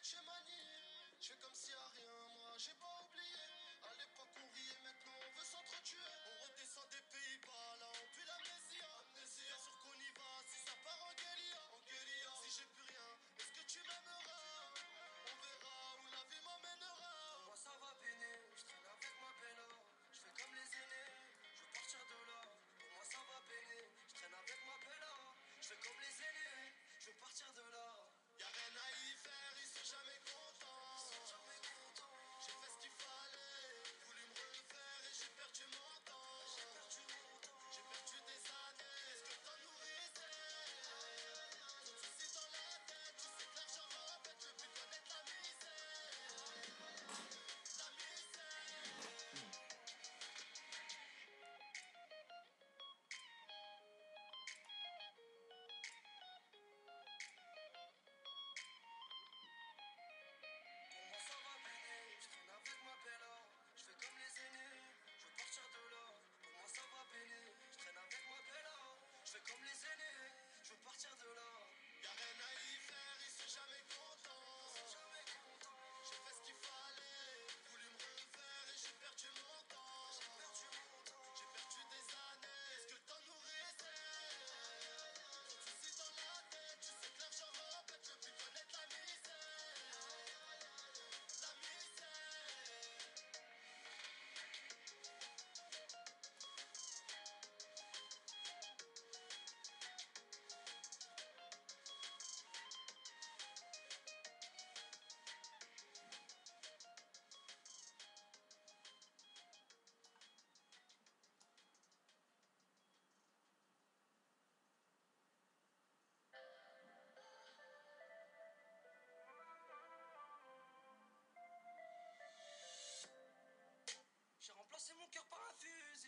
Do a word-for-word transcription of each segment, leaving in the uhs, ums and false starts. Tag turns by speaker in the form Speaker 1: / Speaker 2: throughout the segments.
Speaker 1: chez Mani. Je fais comme s'il y a rien, moi j'ai pas oublié. À l'époque on riait, maintenant on veut s'entretuer. On redescend des Pays-Bas, là on pue l'amnésia. Bien sûr qu'on y va, si ça part en guérilla. En guérilla. Si j'ai plus rien, est-ce que tu m'aimeras? On verra où la vie m'emmènera.
Speaker 2: Moi ça va béner, je traîne avec ma bella. Je fais comme les aînés, je veux partir de là. Pour moi ça va béner, je traîne avec ma bella. Je fais comme les aînés, je veux partir de là.
Speaker 1: Y'a rien à y faire, ils sont jamais contents.
Speaker 2: Ils sont jamais contents.
Speaker 1: J'ai fait ce qu'il fallait, voulu me refaire et j'ai perdu mon temps.
Speaker 2: J'ai perdu mon temps.
Speaker 1: J'ai perdu des années, est-ce que t'en nourrissais? Tout souci dans la tête, tu sais que l'argent m'embête, le but connaître la misère. La misère.
Speaker 2: Pour moi ça va béner, je traîne avec ma bella. Je fais comme les aînés, je veux partir de là. Pour moi ça va béner, je traîne avec ma bella. Je fais comme les aînés, je veux partir de là.
Speaker 1: Y'a rien à y faire, ils sont jamais contents.
Speaker 2: Ils sont jamais contents.
Speaker 1: J'ai fait ce qu'il fallait, voulu me refaire et j'ai perdu mon temps.
Speaker 2: J'ai perdu mon temps.
Speaker 1: J'ai perdu des années, est-ce que t'en nourrissais? Tout souci dans la tête, tu sais que l'argent m'embête, le but connaître la misère. La misère.
Speaker 2: J'ai remplacé mon cœur par un fusil.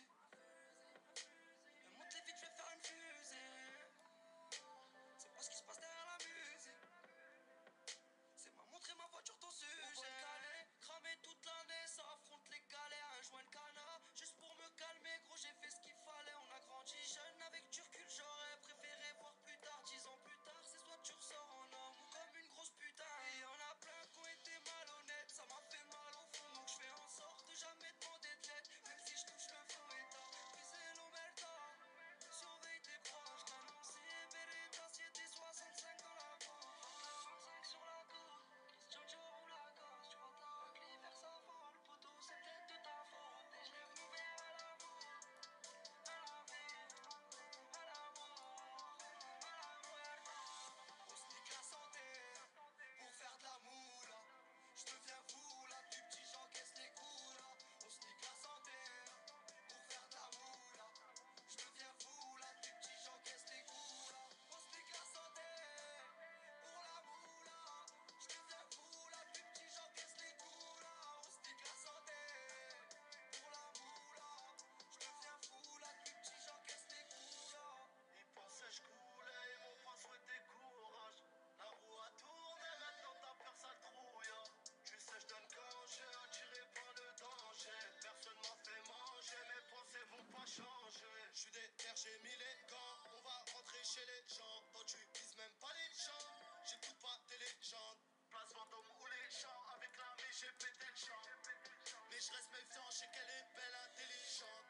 Speaker 2: Me monte les vite, je vais faire une fusée. C'est pas ce qui se passe derrière la musique. C'est m'a montré ma voiture ton sujet. On va caler, cramer toute l'année, ça affronte les galères. Un joint de canard, juste pour me calmer. Gros, j'ai fait ce qu'il fallait. On a grandi jeune, avec du recul, j'aurais préféré voir plus tard. Dix ans plus tard, c'est soit tu ressors en homme ou comme une grosse putain. Et y'en a plein qui ont été malhonnêtes. Ça m'a fait mal au fond, donc je fais en sorte de jamais demander de l'aide. Même si je touche le fond et tard. Briser l'omerta, surveille tes proches. Canoncier, Beretta, siete soixante-cinq dans la poche. soixante-cinq sur la côte, Christian Dior ou la gosse. Tu rentres là, l'hiver ça vole, poteau, c'est peut-être de ta faute. Et je lève mon verre à la mort, à la vie, à la mort, à la muerte. On se nique la santé pour faire de la moula. Je deviens fou là, plus petit j'encaisse les coups là. On se nique la santé pour faire de la moula. Je deviens fou là, plus petit j'encaisse les coups là. On se nique la santé pour la moula. Je deviens fou là, plus petit j'encaisse les coups là. On se nique la santé pour la moula. Je deviens fou là, plus petit j'encaisse les coups là.
Speaker 1: Ils pensaient je coulais, ils m'ont pas souhaité courage. La roue a tourné, maintenant t'as peur, ça le trouille. Tu sais, je donne quand j'ai attiré par le danger. Personne m'a fait manger, mes pensées vont pas changer. Je suis déter, j'ai mis les gants, on va rentrer chez les gens. Toi tu vises même pas les gens, j'écoute pas tes légendes. Place Vendôme ou les champs, avec l'armée j'ai pété le champ. Mais je reste méfiant, je sais qu'elle est belle, intelligente.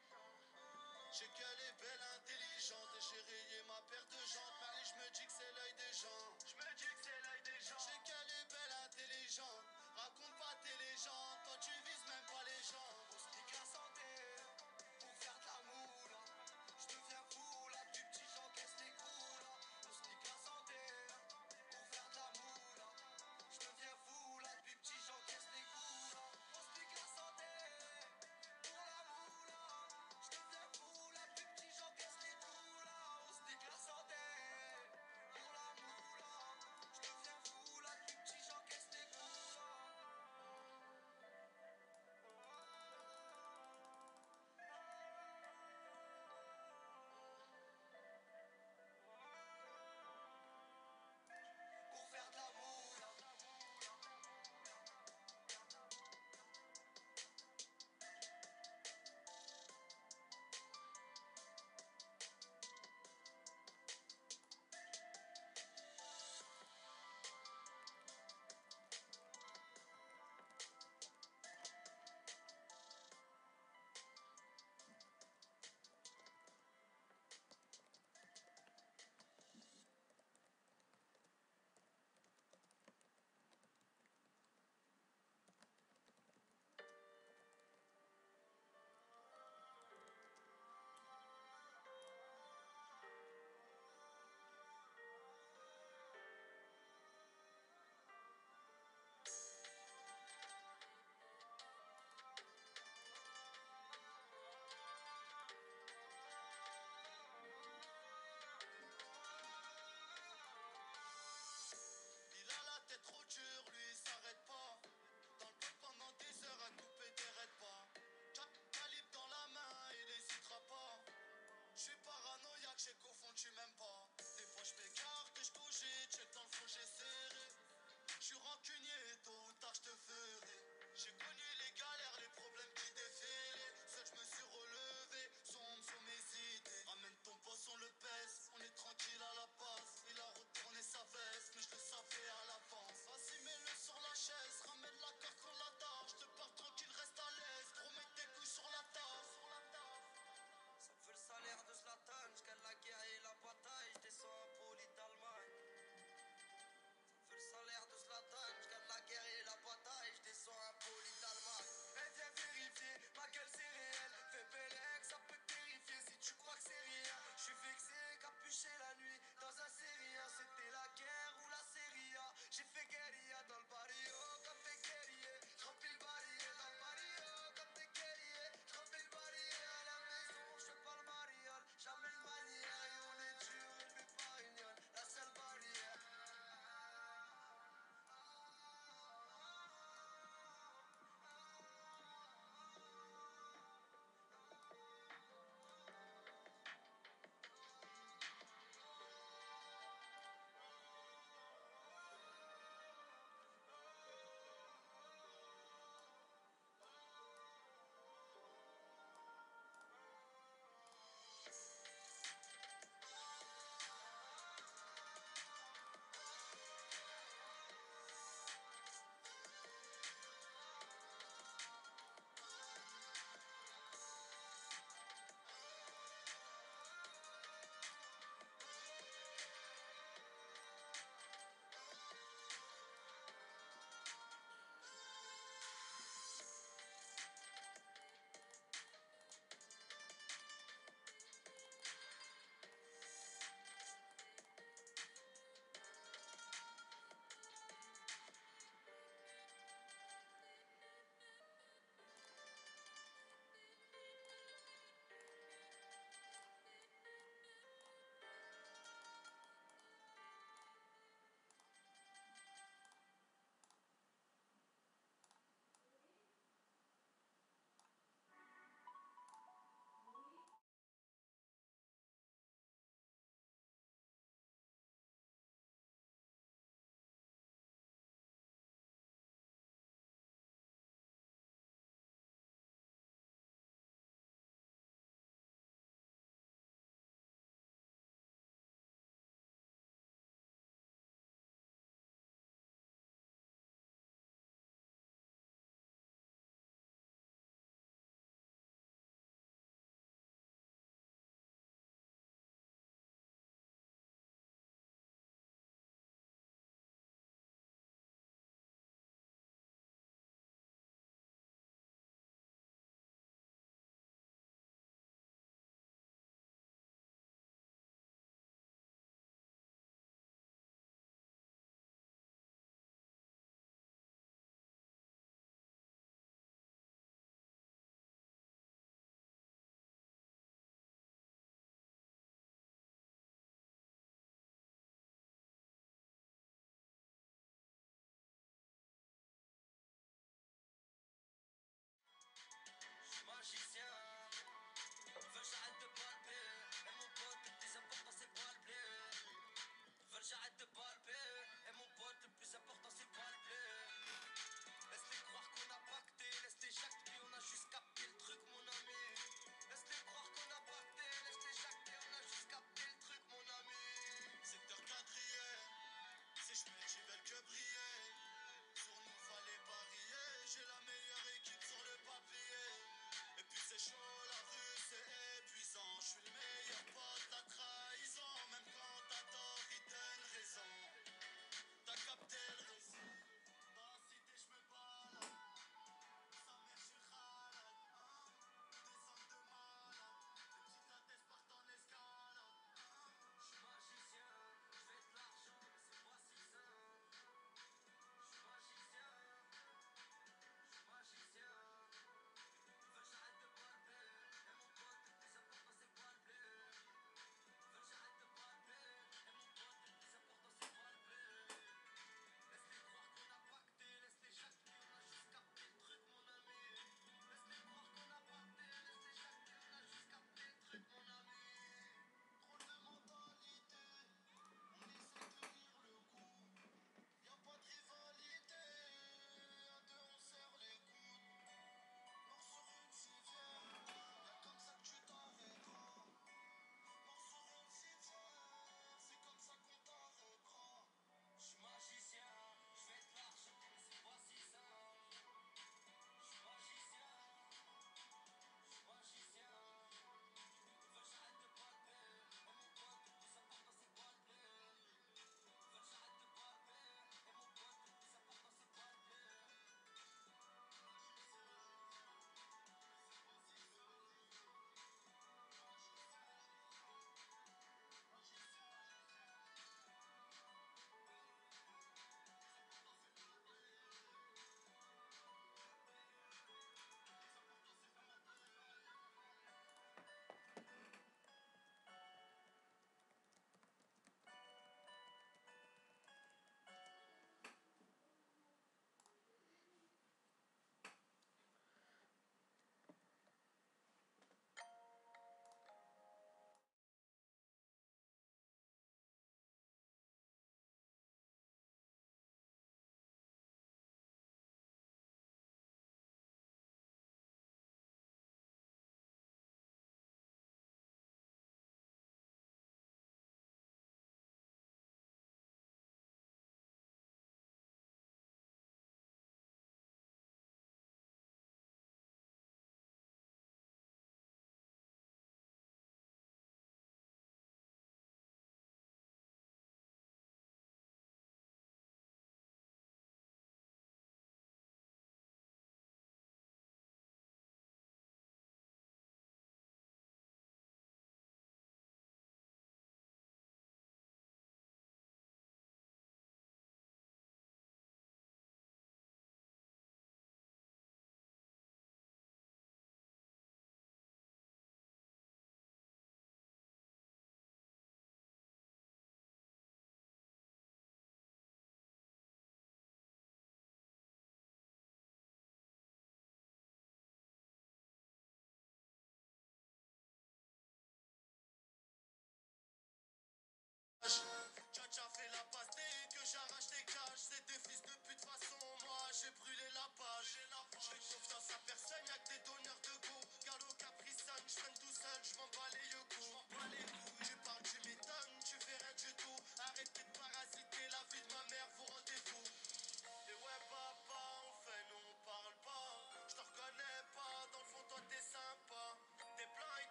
Speaker 1: J'ai qu'elle est belle, intelligente. Et j'ai rayé ma paire de jantes. Paris, je me dis que c'est l'œil des gens. Je me dis que c'est l'œil des gens. J'ai qu'elle est belle, intelligente. Raconte pas tes légendes. Toi, tu vises même pas les gens.
Speaker 2: On se nique la santé pour faire de la moula. Je deviens fou là, plus petit j'encaisse les coups là. On se nique la santé pour faire de la moula. Je deviens fou là, plus petit j'encaisse les coups là. On se nique la santé pour la moula. Je deviens fou là, plus petit j'encaisse les coups là. On se nique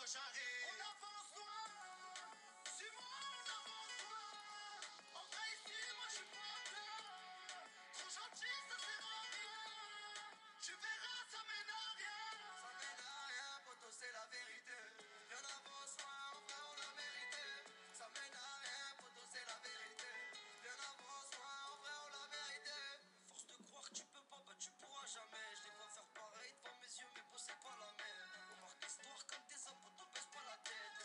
Speaker 1: j'arrive. On avance loin, suis-moi, on avance loin. En vrai ici, moi je suis pas bien. Trop gentil, ça sert à rien. Tu verras, ça mène à rien. Ça mène à rien, poto, c'est la vérité. Viens avance loin, en vrai on l'a mérité. Ça mène à rien, poto, c'est la vérité. Viens avance loin, en vrai on l'a mérité.
Speaker 2: Force de croire que tu peux pas, bah tu pourras jamais. Je les vois faire pareil devant mes yeux, mais bon c'est pas la même. On marque l'histoire comme des hommes, poto, baisse pas la tête.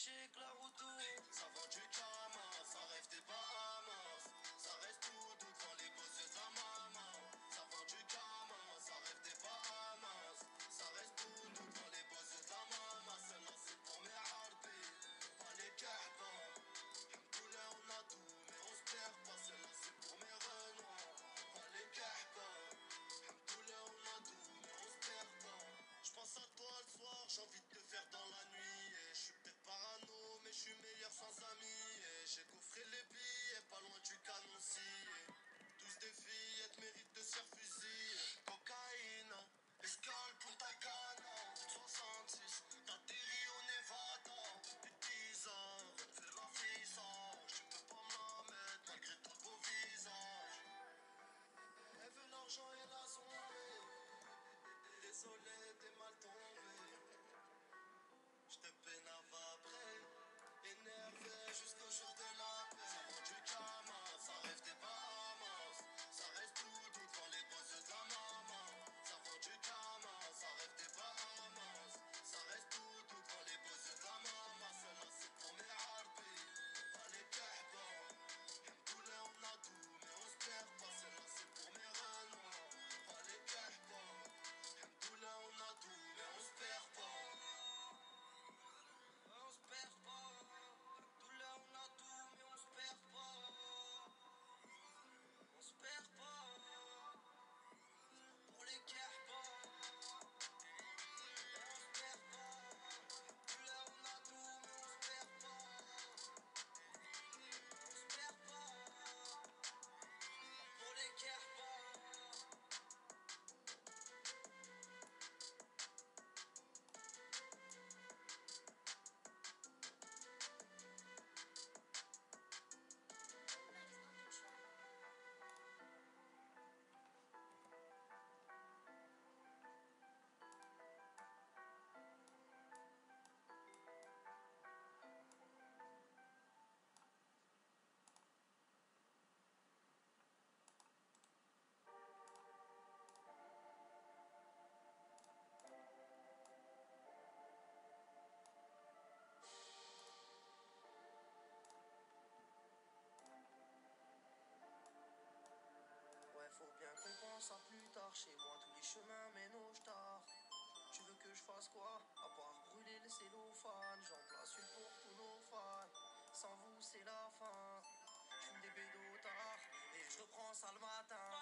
Speaker 2: clichés que la route tourne.
Speaker 1: Ça vend du cama, ça rêve des Bahamas. Ça reste tout doux devant les bosses à maman. Ça vend du cama, ça rêve des Bahamas. Ça reste tout doux devant les bosses à maman. Celle-là c'est pour mes harbis, pas les kahbans. Hamdoulah on a tout mais on se perd pas. Celle-là c'est pour mes renois, pas les kahbans. Hamdoulah on a tout mais on se perd pas. J'pense à toi le soir, j'ai envie de te faire dans la nuit. Et je suis peut-être parano, mais je suis meilleur sans amis. Et j'ai coffré les billets, pas loin du canon scié. Tous des fillettes méritent de se faire fusiller. Cocaïne, escale Punta Cana. soixante-six, t'atterris au Nevada. Pizza, fais la visage. Tu peux pas me la mettre malgré ton beau visage. Elle veut l'argent et la zombie. Désolé, t'es mal tombé. J'te pénave après, énervé jusqu'au jour de la paix. Ça vend du cama, ça rêve des Bahamas. Ça reste tout doux devant les bosses à maman. Ça vend du cama, ça rêve des Bahamas. Ça reste tout doux devant les bosses à maman. Celle-là c'est pour mes harbis, pas les kahbans. Hamdoulah on a tout mais on se perd pas. Celle-là c'est pour mes renois, pas les kahbans. Hamdoulah on a tout mais on se perd pas.
Speaker 2: On se perd pas. Hamdoulah on a tout mais on se perd pas. On se perd pas. Pour les kahbans. On se perd pas. Hamdoulah on a tout mais on se perd pas. On se perd pas. Pour les kahbans. Ouais, faut bien qu'on pense à plus tard. Chez moi, tous les chemins mènent au star. Tu veux que je fasse quoi? À part brûler le cellophane. J'en place une pour tous nos fans. Sans vous, c'est la fin. J'fume des bédos tard et je reprends ça le matin.